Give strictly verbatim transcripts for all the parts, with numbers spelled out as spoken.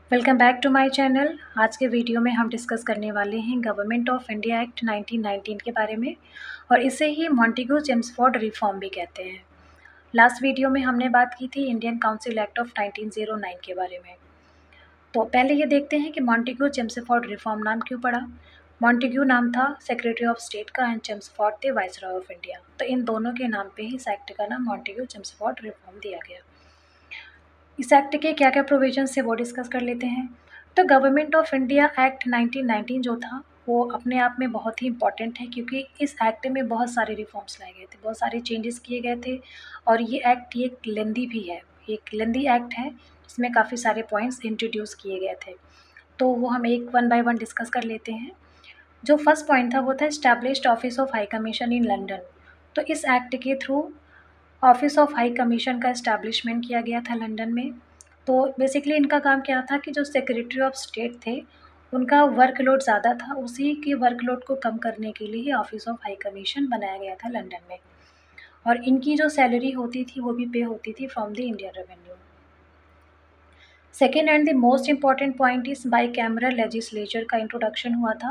Welcome back to my channel. आज के video में हम डिस्कस करने वाले हैं Government of India act nineteen nineteen के बारे में, और इसे ही मॉन्टेग्यू चेम्सफोर्ड रिफॉर्म भी कहते हैं। लास्ट वीडियो में हमने बात की थी Indian council act of nineteen O nine के बारे में। तो पहले ये देखते हैं कि मॉन्टेग्यू चेम्सफोर्ड रिफॉर्म नाम क्यों पड़ा। मॉन्टेग्यू नाम था सेक्रेटरी ऑफ स्टेट का एंड चेम्सफोर्ड थे वाइसरॉय ऑफ इंडिया, तो इन दोनों के नाम पे ही इस एक्ट का नाम मॉन्टेग्यू चेम्सफोर्ड रिफॉर्म दिया गया। इस एक्ट के क्या क्या प्रोविजंस है वो डिस्कस कर लेते हैं। तो Government of India act nineteen nineteen जो था वो अपने आप में बहुत ही इंपॉर्टेंट है, क्योंकि इस एक्ट में बहुत सारे रिफॉर्म्स लाए गए थे, बहुत सारे चेंजेस किए गए थे, और ये एक्ट ये एक लेंदी भी है, एक लेंदी एक्ट है जिसमें काफ़ी सारे पॉइंट्स इंट्रोड्यूस किए गए थे। तो वो हम एक वन बाय वन डिस्कस कर लेते हैं। जो फर्स्ट पॉइंट था वो था established office of High Commission in London. तो इस एक्ट के through office of High Commission का इस्टेब्लिशमेंट किया गया था लंदन में। तो बेसिकली इनका काम क्या था कि जो सेक्रेटरी ऑफ स्टेट थे उनका वर्कलोड ज़्यादा था, उसी के वर्कलोड को कम करने के लिए ऑफिस ऑफ हाई कमीशन बनाया गया था लंदन में, और इनकी जो सैलरी होती थी वो भी पे होती थी from the Indian revenue. Second and the most important point इस बाई कैमरल लेजिस्लेचर का इंट्रोडक्शन हुआ था।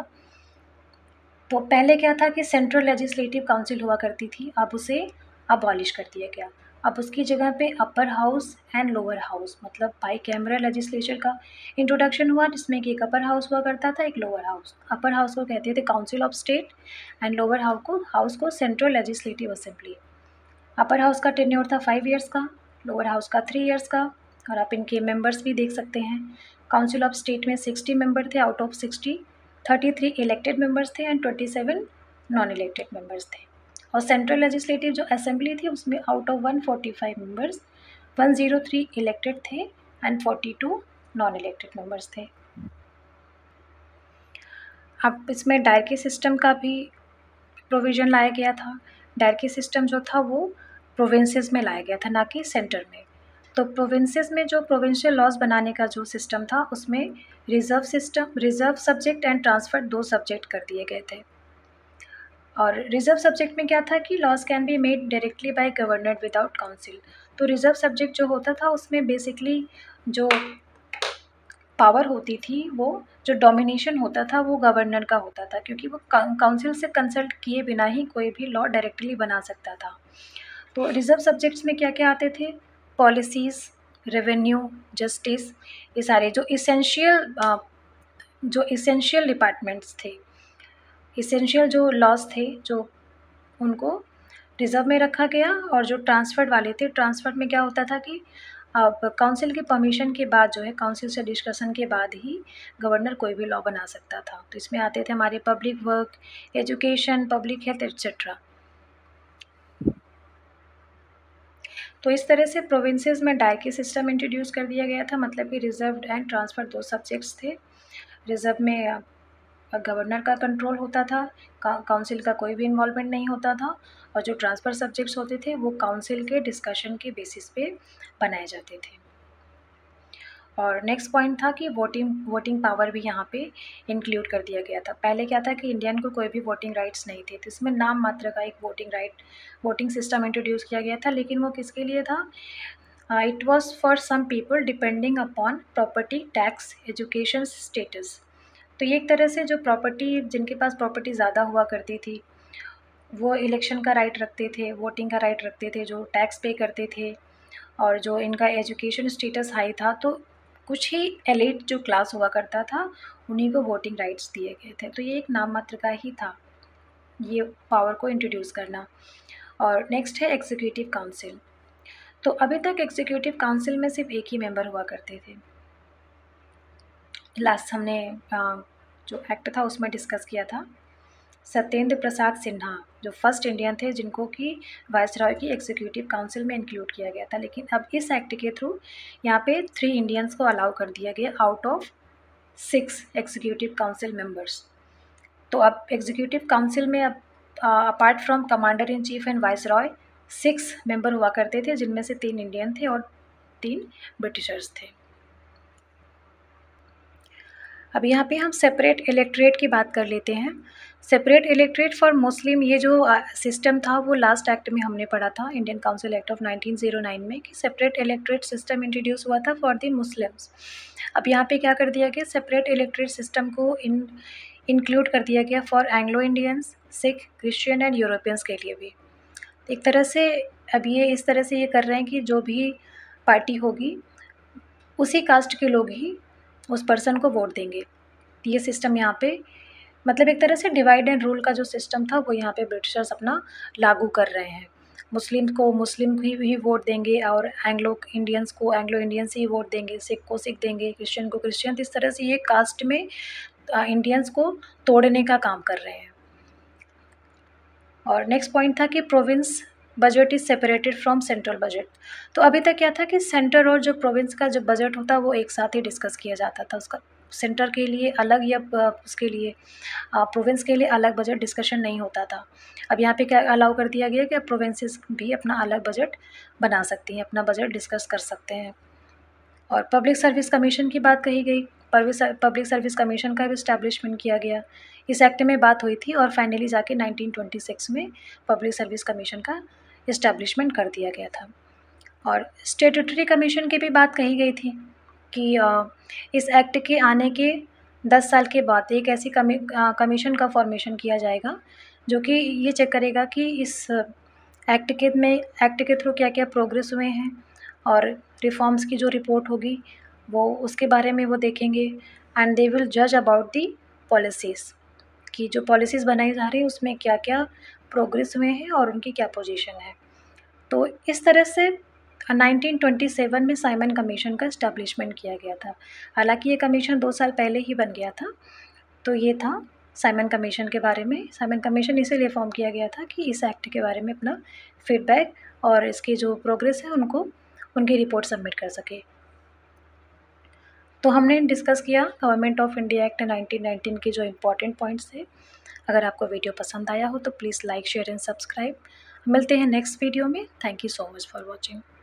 तो पहले क्या था कि सेंट्रल लेजिस्लेटिव काउंसिल हुआ करती थी, अब उसे अबॉलिश कर दिया गया। अब उसकी जगह पे upper house and lower house मतलब बाई कैमरल लेजिस्लेचर का इंट्रोडक्शन हुआ, जिसमें कि एक अपर हाउस हुआ करता था, एक लोअर हाउस। अपर हाउस को कहते थे council of state and lower house को हाउस को central legislative assembly. Upper house का टेन्योर था फाइव ईयर्स का, लोअर हाउस का थ्री ईयर्स का, और आप इनके मेंबर्स भी देख सकते हैं। काउंसिल ऑफ स्टेट में सिक्सटी मेंबर थे, out of sixty thirty three elected members थे and twenty seven non elected members थे। और सेंट्रल लेजिस्लेटिव जो असेंबली थी उसमें out of one forty five members one zero three elected थे and forty two non elected members थे। अब इसमें डायरकी सिस्टम का भी प्रोविज़न लाया गया था। डायरकी सिस्टम जो था वो प्रोविंसेस में लाया गया था, ना कि सेंटर में। तो प्रोविंसेस में जो प्रोविंशियल लॉज बनाने का जो सिस्टम था उसमें reserve system reserve subject and transfer दो सब्जेक्ट कर दिए गए थे। और रिजर्व सब्जेक्ट में क्या था कि laws can be made directly by governor without council. तो रिजर्व सब्जेक्ट जो होता था उसमें बेसिकली जो पावर होती थी, वो जो डोमिनेशन होता था वो गवर्नर का होता था, क्योंकि वो काउंसिल से कंसल्ट किए बिना ही कोई भी लॉ डायरेक्टली बना सकता था। तो रिजर्व सब्जेक्ट्स में क्या क्या आते थे? पॉलिसीज़, रेवेन्यू, जस्टिस, ये सारे जो इसेंशियल जो इसेंशियल डिपार्टमेंट्स थे, इसेंशियल जो लॉज थे, जो उनको रिजर्व में रखा गया। और जो ट्रांसफर्ड वाले थे, ट्रांसफर्ड में क्या होता था कि अब काउंसिल की परमिशन के बाद जो है, काउंसिल से डिस्कशन के बाद ही गवर्नर कोई भी लॉ बना सकता था। तो इसमें आते थे हमारे public work, education, public health etcetera. तो इस तरह से प्रोविंसेस में डायरकी सिस्टम इंट्रोड्यूस कर दिया गया था, मतलब कि रिजर्व एंड ट्रांसफर दो सब्जेक्ट्स थे। रिजर्व में गवर्नर का कंट्रोल होता था, काउंसिल का कोई भी इन्वॉल्वमेंट नहीं होता था, और जो ट्रांसफ़र सब्जेक्ट्स होते थे वो काउंसिल के डिस्कशन के बेसिस पे बनाए जाते थे। और नेक्स्ट पॉइंट था कि वोटिंग वोटिंग पावर भी यहाँ पे इंक्लूड कर दिया गया था। पहले क्या था कि इंडियन को कोई भी वोटिंग राइट्स नहीं थे, तो इसमें नाम मात्र का एक voting right voting system introduce किया गया था, लेकिन वो किसके लिए था? It was for some people depending upon property, tax, education status. तो ये एक तरह से जो प्रॉपर्टी, जिनके पास प्रॉपर्टी ज़्यादा हुआ करती थी वो इलेक्शन का राइट रखते थे, वोटिंग का राइट रखते थे, जो टैक्स पे करते थे, और जो इनका एजुकेशन स्टेटस हाई था, तो कुछ ही एलिट जो क्लास हुआ करता था उन्हीं को वोटिंग राइट्स दिए गए थे। तो ये एक नाम मात्र का ही था, ये पावर को इंट्रोड्यूस करना। और नेक्स्ट है एग्जीक्यूटिव काउंसिल। तो अभी तक एग्जीक्यूटिव काउंसिल में सिर्फ एक ही मेंबर हुआ करते थे। लास्ट हमने जो एक्ट था उसमें डिस्कस किया था सत्येंद्र प्रसाद सिन्हा, जो फर्स्ट इंडियन थे जिनको कि वायसरॉय की एग्जीक्यूटिव काउंसिल में इंक्लूड किया गया था। लेकिन अब इस एक्ट के थ्रू यहाँ पे थ्री इंडियंस को अलाउ कर दिया गया out of six executive council members. तो अब एग्जीक्यूटिव काउंसिल में अब apart from commander in chief and viceroy six member हुआ करते थे, जिनमें से तीन इंडियन थे और तीन ब्रिटिशर्स थे। अब यहाँ पे हम सेपरेट इलेक्ट्रेट की बात कर लेते हैं। सेपरेट इलेक्ट्रेट फॉर मुस्लिम, ये जो सिस्टम था वो लास्ट एक्ट में हमने पढ़ा था, Indian council act of nineteen O nine में, कि सेपरेट इलेक्ट्रेट सिस्टम इंट्रोड्यूस हुआ था फॉर द मुस्लिम्स। अब यहाँ पे क्या कर दिया गया, सेपरेट इलेक्ट्रेट सिस्टम को इन इंक्लूड कर दिया गया for Anglo Indians, Sikh, Christian and Europeans के लिए भी। एक तरह से अब ये इस तरह से ये कर रहे हैं कि जो भी पार्टी होगी उसी कास्ट के लोग ही उस पर्सन को वोट देंगे। ये सिस्टम यहाँ पे मतलब एक तरह से डिवाइड एंड रूल का जो सिस्टम था वो यहाँ पे ब्रिटिशर्स अपना लागू कर रहे हैं। मुस्लिम को मुस्लिम ही ही वोट देंगे और एंग्लो इंडियंस को एंग्लो इंडियंस ही वोट देंगे, सिख को सिख देंगे, क्रिश्चियन को क्रिश्चियन। इस तरह से ये कास्ट में इंडियंस को तोड़ने का काम कर रहे हैं। और नेक्स्ट पॉइंट था कि province budget is separated from central budget. तो अभी तक क्या था कि सेंटर और जो प्रोविंस का जो बजट होता वो एक साथ ही डिस्कस किया जाता था, उसका सेंटर के लिए अलग या उसके लिए प्रोविंस के लिए अलग बजट डिस्कशन नहीं होता था। अब यहाँ पे क्या अलाउ कर दिया गया कि प्रोविंसेस भी अपना अलग बजट बना सकती हैं, अपना बजट डिस्कस कर सकते हैं। और पब्लिक सर्विस कमीशन की बात कही गई, पब्लिक सर्विस कमीशन का भी इस्टेब्लिशमेंट किया गया। इस एक्ट में बात हुई थी और फाइनली जाके नाइनटीन ट्वेंटी सिक्स में पब्लिक सर्विस कमीशन का इस्टेब्लिशमेंट कर दिया गया था। और स्टैट्यूटरी कमीशन की भी बात कही गई थी कि इस एक्ट के आने के दस साल के बाद एक ऐसी कमी कमीशन का फॉर्मेशन किया जाएगा जो कि ये चेक करेगा कि इस एक्ट के में एक्ट के थ्रू क्या क्या प्रोग्रेस हुए हैं और रिफॉर्म्स की जो रिपोर्ट होगी वो उसके बारे में वो देखेंगे। एंड दे विल जज अबाउट दी पॉलिसीज़, कि जो पॉलिसीज़ बनाई जा रही है उसमें क्या क्या प्रोग्रेस हुए हैं और उनकी क्या पोजीशन है। तो इस तरह से नाइनटीन ट्वेंटी सेवन में साइमन कमीशन का इस्टेब्लिशमेंट किया गया था। हालांकि ये कमीशन दो साल पहले ही बन गया था। तो ये था साइमन कमीशन के बारे में। साइमन कमीशन इसीलिए फॉर्म किया गया था कि इस एक्ट के बारे में अपना फीडबैक और इसकी जो प्रोग्रेस है उनको उनकी रिपोर्ट सबमिट कर सके। तो हमने डिस्कस किया government of India act nineteen nineteen के जो इम्पोर्टेंट पॉइंट्स थे। अगर आपको वीडियो पसंद आया हो तो please like, share and subscribe. मिलते हैं नेक्स्ट वीडियो में। Thank you so much for watching.